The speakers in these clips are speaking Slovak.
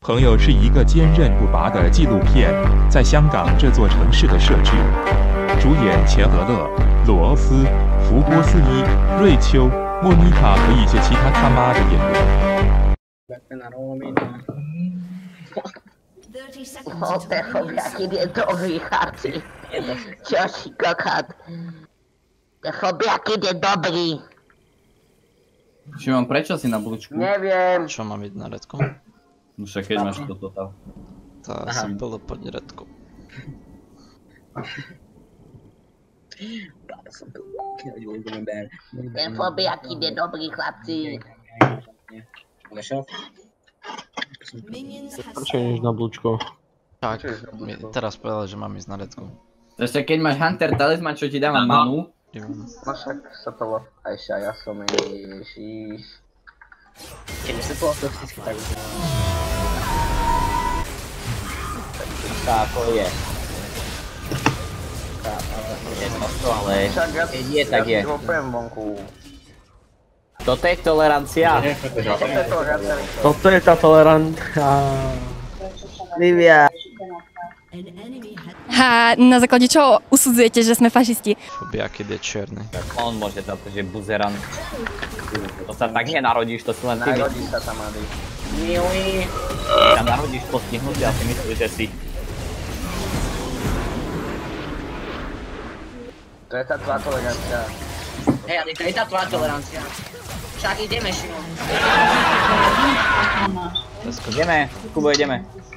朋友是一个坚韧不拔的纪录片，在香港这座城市的摄制，主演钱德勒、鲁欧斯、福波斯伊、瑞秋、莫妮卡和一些其他他妈的演员。 Chłopie, dobry chaty. Ciosi kokat. Chłopiaki, nie dobry. Šimon, prečo si na blúčku? Neviem. Čo mám ísť na redko? No však keď máš toto tam. To asi bolo pod redko. Ten chłopiaki, nie dobry chlapci. Prečo ideš na blúčko? Tak, mi teraz povedal, že mám ísť na redko. To ešte keď máš Hunter talisman, čo ti dáva manu. No však sa to aj ja som ježiš. Keď sa to automaticky tak už tak ako je. Je to ale keď je, tak je. Toto je tolerancia. Toto je tá tolerancia. Livia. A na základe čoho usudzujete, že sme fašisti? Fobiakid je čierny. On môže za to, že buzeran. To sa tak nenarodíš, to si len ty. Narodíš sa tam, Ady. Tam narodíš postihnutý a si myslíš, že si. To je tá tvoja tolerancia. Hej, ale to je tá tvoja tolerancia. Však ideme, Šimon. Ideme, Kubo, ideme.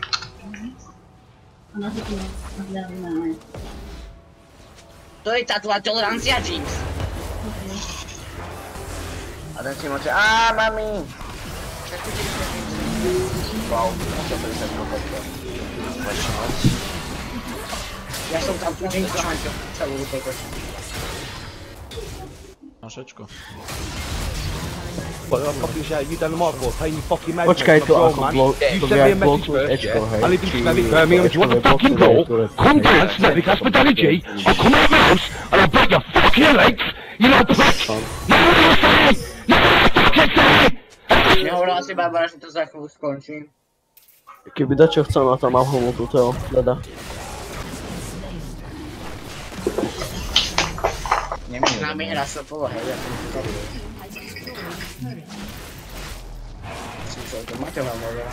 To je tá tvoja tolerancia, Jinx. A ten si môže... mami! Wow, 150 Ja som tam tu Jinx zahantil celú lúpeku. Nožečko. Počkaj to ako blok, to je jak blok Ečko, hej. Birmingham, do you want the fucking goal? Come down, Smedley Hospitality, I'll come out of the house and I'll break your fucking legs, you know, bitch! Nehovorila si, Barbara, že to za chvíľu skončím. Keby dačo chcel na to, mám homotu toho, teda. Máme hra Sopolo, hej, ja som to zabil. Som sa to Mateho hovorila.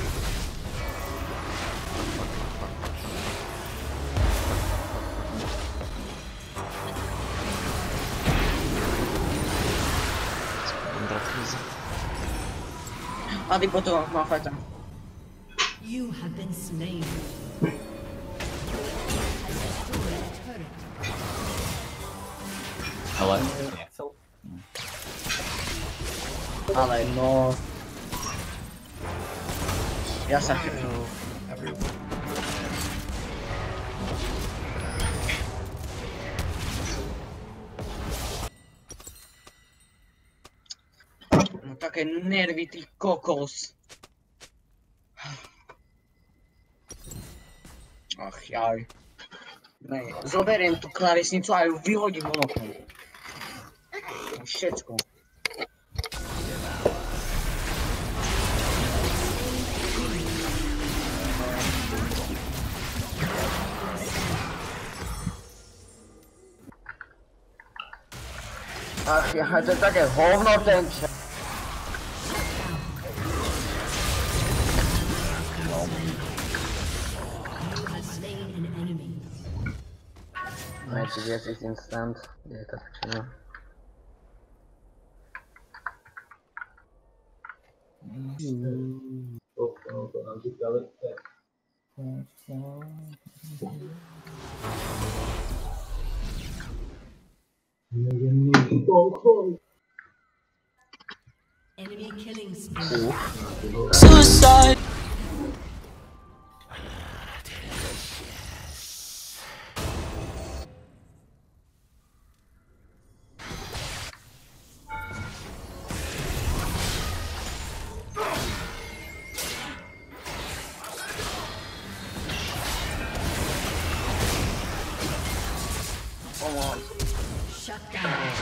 Ady potom má fajta. You have been slain. Ale nechcel. Ale no... Ja sa chytím. No také nervy, ty kokos. Ach jaj. Ne, zoberiem tú klávesnicu a ju vyhodím von oknom. Všetko. Ach ja, to je také hovno ten čas. Match is instant. Je to všechno. Enemy killing spree. Suicide. Shut down.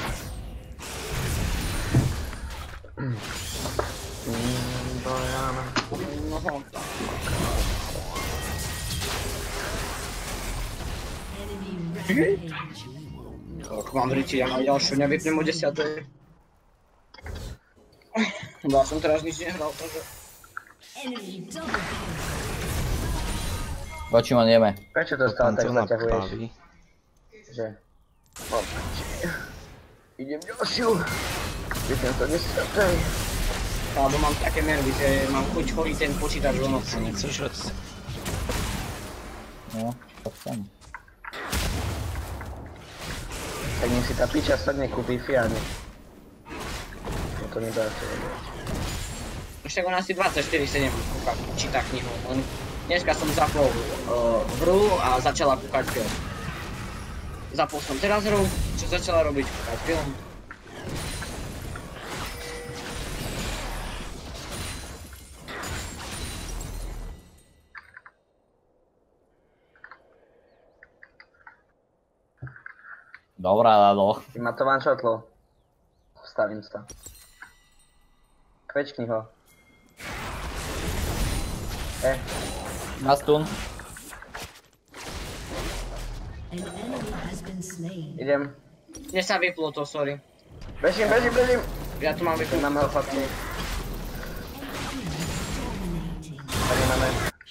No, Tak mám vriči, ja mám ďalšiu, nevypnem o 10. Ja som teraz nič nehral, takže... Voči ma nieme. Prečo to stále tak zaťahuješ? Že... Idem ďalšiu. Vypnem to 10. Alebo mám také nervy, že mám chuť choriť ten počítač do noci. Nechceš redko? No, tak sem. Tak nech si tá piča sadne kúpi fiáne. No to nedá čo vedieť. Ešte on asi 24/7 číta knihu. Dneska som zapol hru a začala kúkať film. Zapol som teraz hru, čo začala robiť kúkať film. Dobrá, Lalo. Ma to vám šotlo. Vstavím sa. Kvečkni ho. Na stun. Idem. Mne sa vyplo to, sorry. Bežím. Ja tu mám vypnúť. Máme ho chlapci. Tady máme.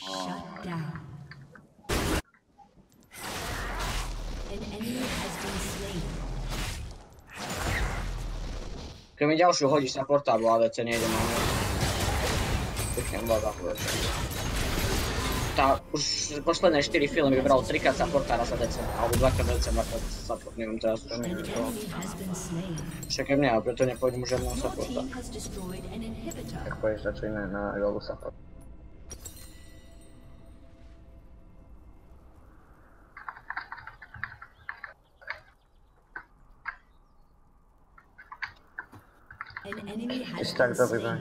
Keď mi ďalšiu hodíš na portábu, ale to nejde na mňa. Pekne vláda povedať. Tá už posledné 4 filmy vybral 3-krát supportára za DC, alebo 2-krát DC, 2-krát support, neviem teraz už neviem to. Však mňa, preto nepôjdem už žiadneho supporta. Tak pôjdeš radšej na Yolu support. Ešte tak dobrý boj.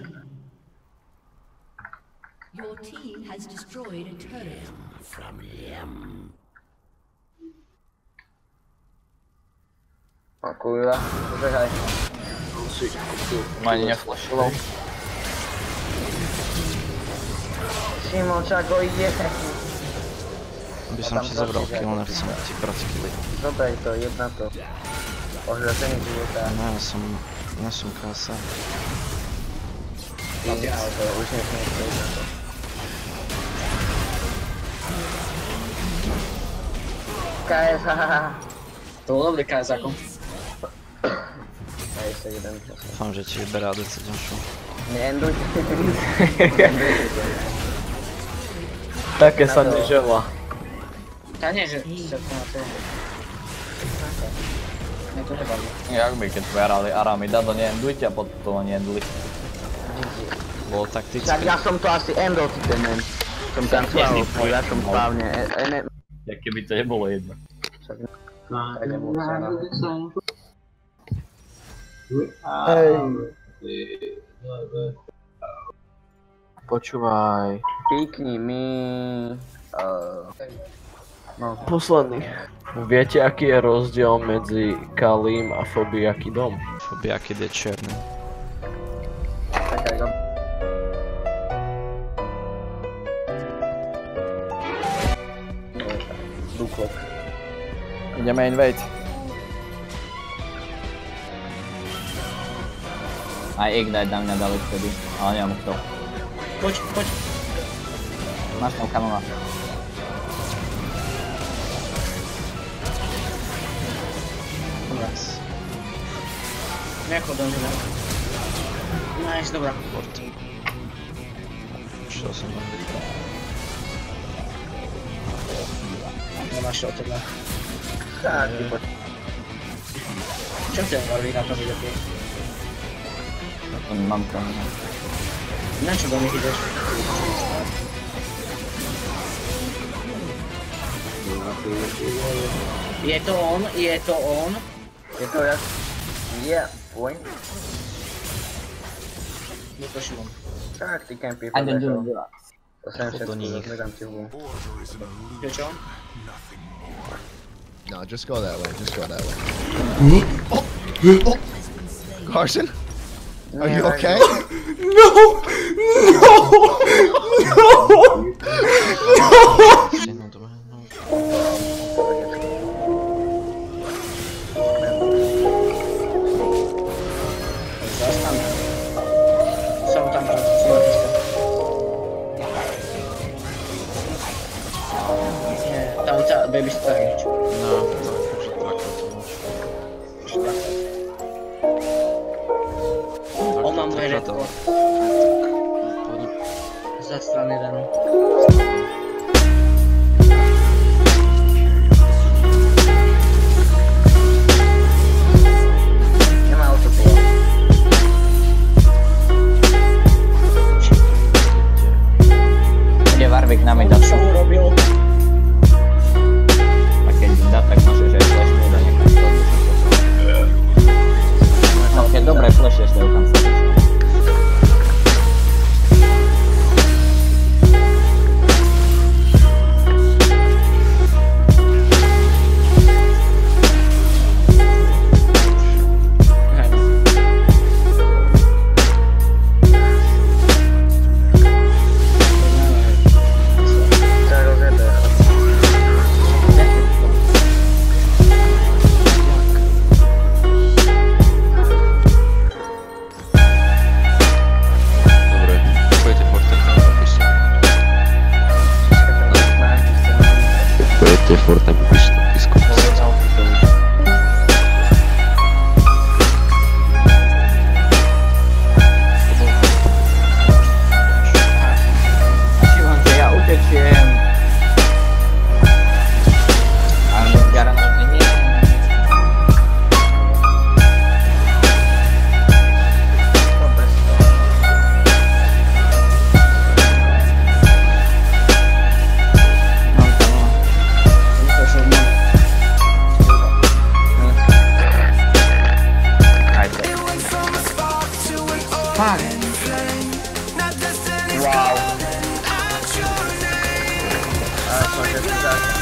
Your team has destroyed a turret. O kurva, požehaj. Ma ani neflashoval. Šimon, čako ide. By som ti zabral kill, nechcem ti brať killy. Zobraj to, jedna to. Ohrozenie života. No ja som kasa. Ale to už nesmie stojiť na to. KS, hahaha. To bol dobrý KS ako. A ešte jeden. Dúfam, že ti vyberá ADC ďalšiu. Neendujte. Také sa nežela. Tá nie, že sa to na to... Mne to nebaví. Jak by keď tvoje Aramida to neendujte a potom to neenduli. Bolo taktické. Tak ja som to asi endol si ten men. Som tancoval, ja som správne. Jak keby to nebolo jedno. Hej. Počúvaj. Píkni mi... No. Posledný. Viete, aký je rozdiel medzi Kalim a Fobiakidom? Fobiakid je černý. Čakaj, Duklok. Ideme invade. Aj Ignite na mňa dali vtedy, ale nemám kto. Poď. Máš tam kanona. Nice. Nechod do mňa. Nice, dobrá. Šiel som tam. Nemáš to od teba. Tak, poď. Čo chcem varviť na to videoky? Mám kanona. Na čo do nich ideš? Je to on. Je to ja? Yeah, boy. Je to Šimon. Tak, ty kempy I don't do podešol. that. To sem všetko, zmedám ti hubu. Je čo? No, just go that way. Carson? Are you okay? No! Som tam rád, sympatické. Nie, tam ťa baby starič. No, tak, takže dvakrát to môžu. On má moje redko. Za strany jeden. Nemá autopilot. Bude Warwick na mida. Čo urobil? A keď dá, tak môžeš aj flash mida nechať. No keď dobre flashieš, to je tam sa. Forte wyjść na blisko. Siłące, ja uciekłem. Ale granatny nie. Fuck. Wow. A,